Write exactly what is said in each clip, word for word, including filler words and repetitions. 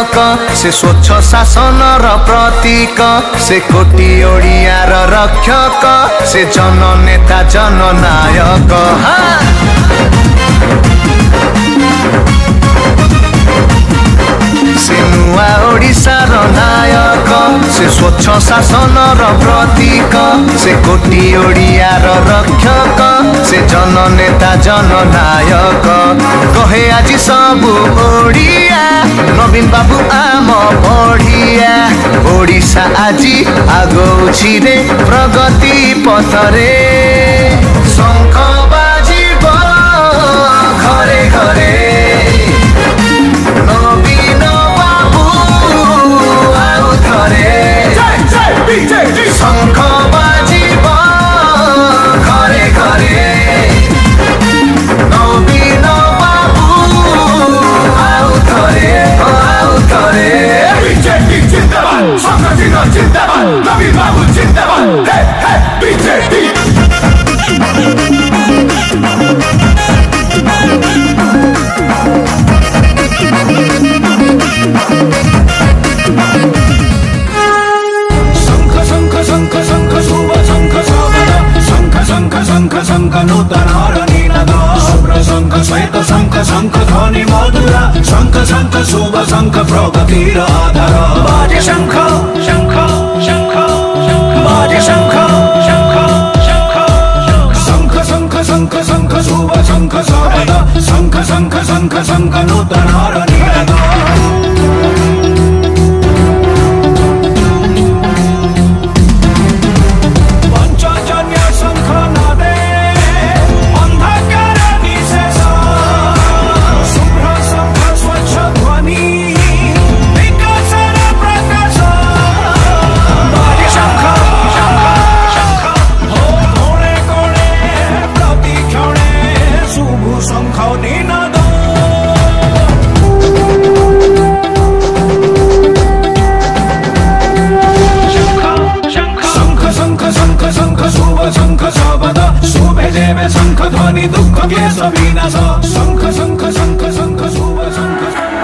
सेवक से स्वच्छ शासन प्रतीक से कोटी ओडियार रक्षक से जननेता जननायक से नुआ ओडिशार नायक से स्वच्छ शासन प्रतीक से कोटी ओडियार रक्षक से जननेता जननायक कहे आज सबु ओडिया नवीन बाबू आम बढ़िया ओडिशा आज आगौछि रे प्रगति पथरे शंख बाजिब घरे घरे नवीन बाबू आउ थरे शंख बाजिब घरे घरे नवीन बाबू आउ थरे आउ थरे बीजेपी जिंदाबाद संगठन जिंदाबाद नवीन बाबू जिंदाबाद हे हे बीजेपी शंख शंख शंख शंख शुभ शंख सावधा शंख शंख शंख शंख नूतन हरनिनाद शुभ्र शंख श्वेत शंख शंख ध्वनि मधुरा शंख शंख शुभ शंख प्रगतिर आधार बाजे शंख शंख शंख बाजे शंख शंख शंख शंख शंख शंख शुभ शंख सावधा शंख शंख शंख शंख नूतन हरनिनाद शंख ध्वनि दुख के विनाश शंख शंख शंख शंख शुभ शंख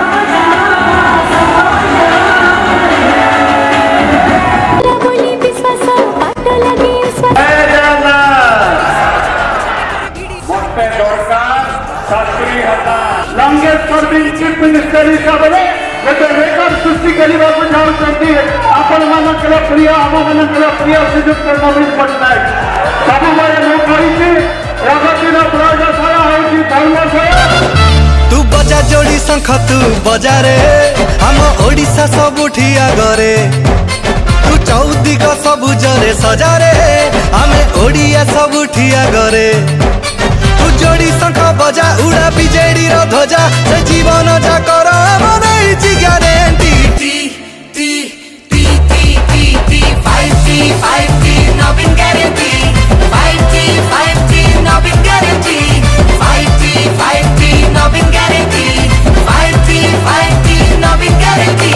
लंगेश्वर दिन चीफ मिनिस्टर हिसाब से गोटे रेकर्ड सृष्टि करने को चाहते आपण मान प्रिय आम मान प्रिय श्रीजुक्त नवीन पट्टनायक सब प्रगतिर प्रयोगशाला हूँ धर्मशाला तू बजा जोड़ी शंख तू बजा रे हम ओडिशा सबुठी आगरे तू चौदिग सबुजरे सजा रे आमे ओडिया सबुठी आगरे तू जोड़ी शंख बजा उड़ा बिजेडी रो ध्वजा से जीवन जाकर हमर इछि guarantee T T T T T T five T five T Naveen guarantee five T five T Naveen guarantee five T five T Naveen guarantee five T five T Naveen guarantee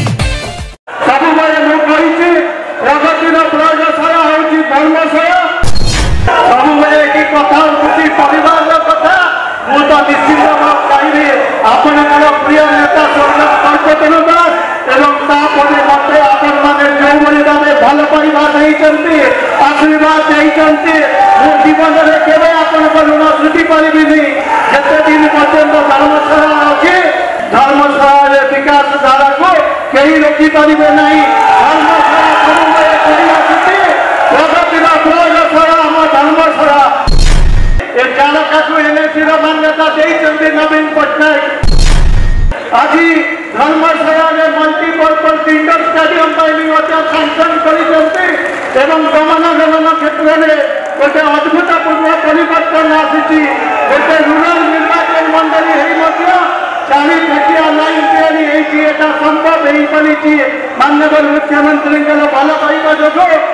सब मैं मु कहिछि प्रगतिर प्रयोगशाला हूँ धर्मशाला सब मैं एक कथा खुशी परिवार कथा मु तो निश्चित भाव कहि आपण प्रिय नेता स्वर्गीय सर्वोत्तम दास एवं तापरे मते आपण माने जो भली भावे भल पाइबा नहीं आशीर्वाद नहीं मो जीवन में केवे आपण ऋण सुझी पारिबिनी जते दिन पर्यंत धर्मशाला अच्छे धर्मशाला विकास धारा को कहीं रोकी पारिबे नहीं धर्मशाला समन्वय करी आछिते प्रगतिर प्रयोगशाला हम धर्मशाला ए चालका को एनएसी रो मान्यता देइछन्ते नवीन पट्टनायक आज धर्मशाला में मल्टीपर्पज इंडोर स्टेडियम सैंक्शन कर गमनागमन क्षेत्र में गोटे अद्भुतपूर्ण परिवर्तन आसी गोटे रूराल निर्वाचन मंडली चाली फटिया लाइन या संभव हो पारी माननीय मुख्यमंत्री भल पाइबा जो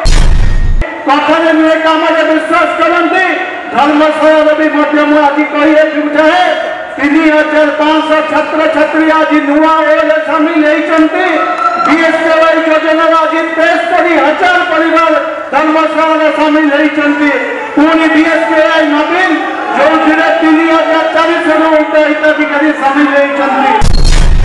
कथन नुहे कम विश्वास करते धर्मशाला भी आज कहे चाहे तीन हजार पांच सौ छात्र छात्री आज नुआ ओल सामिल होती बीएसकेवाई योजना आज तेईस हजार परिवार धर्मशाला सामिल होती पुणी बीएसकेवाई नवीन जो तीन हजार चालीस रु हिताधिकारी सामिल होती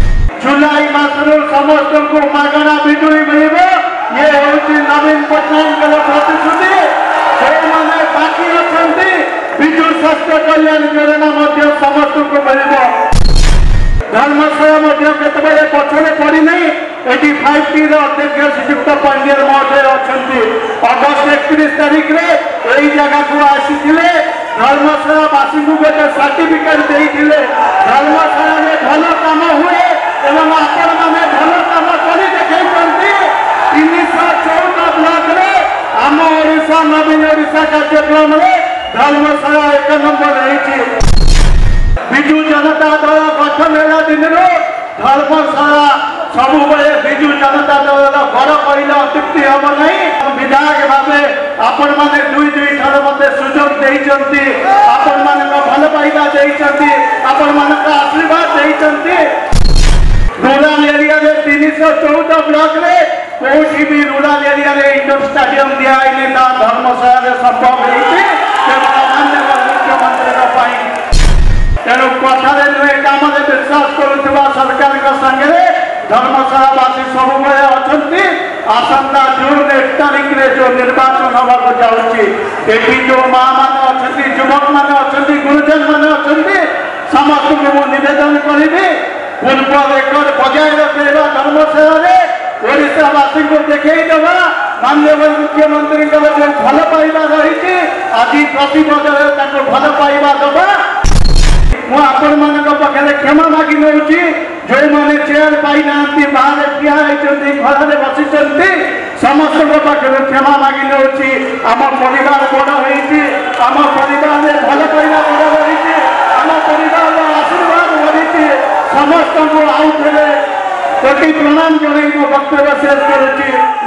जुलाई मासरू समस्त को मागणा बिजुली मिल ये हूँ नवीन पट्टनायक प्रतिश्रुति जो मैंने बाकी अच्छा विजु स्वास्थ्य कल्याण योजना समस्त को मिल धर्मशाला केतबे पछरे पड़ी नहीं ये फाइव टी अध्यक्ष श्रीजुक्त पांडियन महोदय अच्छा अगस्ट एकतीस तारीख में यही जगह को आसी धर्मशाला वासी को गोटे सर्टिफिकेट देते धर्मशाला में भल कम हुए एवं आपण मैंने भल कम कर देखते तीन सौ चौदह ब्लॉक में आम ओडिशा नवीन ओडिशा कार्यक्रम में धर्मशाला एक नंबर रही विजु जनता दल गठन है दिन धर्मशाला सब विजु जनता दल घर कहले अत्युक्ति हम नहीं विधायक भाव आपण मैंने दुई दुई थर मत सुजोग देते आपण मान भल पाइबा देते आपण मान आशीर्वाद देते रूराल एरिया तीन सौ चौदह ब्लॉक में कौटी भी रूराल एरिया इंडोर स्टाडियम दिखाई ना धर्मशाला संभव होती माननीय मुख्यमंत्री तेणु कथार नुहे कम विश्वास करुवा सरकार सागे धर्मशाला वासी सब अच्छा आसंता जून एक तारीख में जो निर्वाचन होगा जाऊँगी जो माँ मान अच्छा युवक मैंने अच्छा गुरुजन मैंने अच्छा समस्त को मुझे निवेदन करी पूर्व रेकर्ड बजाय रखेगा धर्मशाला ओडावासी को देखा माननीय मुख्यमंत्री जो भल पाइबा रही आज प्रति बदल भल पाइबा दबा मुझे क्षमा मागि नौ जो मैंने चेयर पाई ना बाहर ठिया घर बसी समस्त पाखे क्षमा मागि नौ आम परिवार बड़ होती आम परिवार में भल पाइबा बड़ रही आम परिवार आशीर्वाद बढ़ी समस्त को आउ थे कोटि प्रणाम जन मो वक्तव्य शेष करुच्ची।